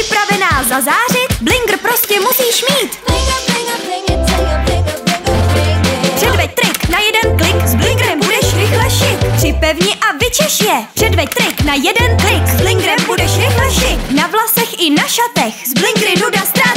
připravená zazářit? Blinger prostě musíš mít. Předveď trik na jeden klik, s Blingerem budeš rychle šik. Připevni a vyčeš je. Předveď trik na jeden klik, s Blingerem budeš rychle šik. Na vlasech i na šatech, s Blingery nuda ztrácet